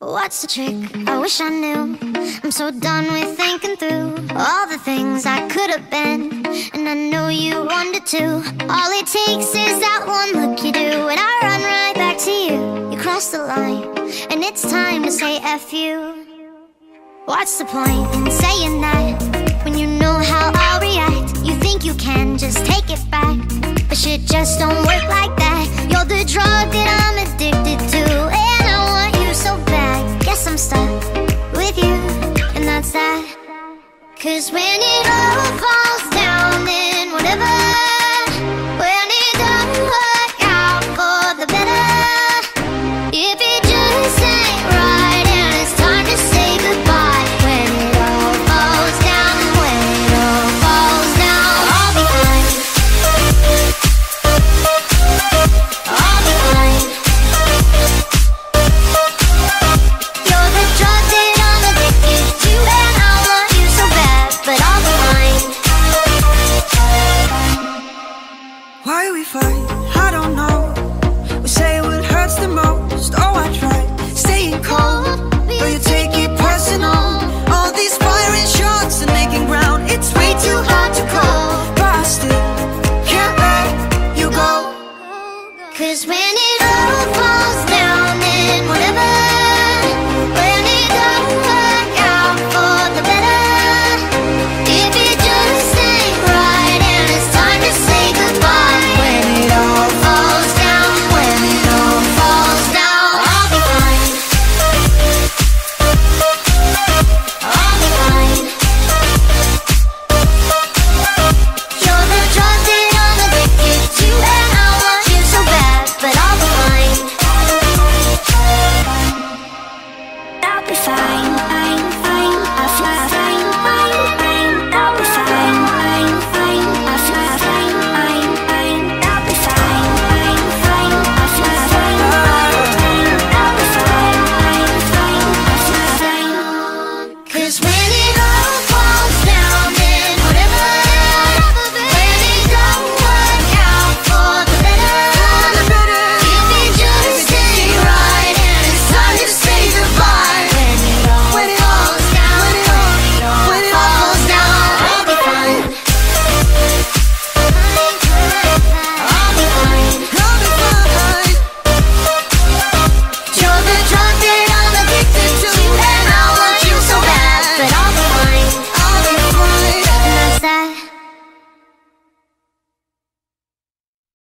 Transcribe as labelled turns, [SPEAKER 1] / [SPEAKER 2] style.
[SPEAKER 1] What's the trick? I wish I knew. I'm so done with thinking through all the things I could have been, and I know you wanted to. All it takes is that one look you do, and I run right back to you. You cross the line, and it's time to say F you. What's the point in saying that when you know how I'll react? You think you can just take it back, but shit just don't work like that. You're the drug that I'm addicted to,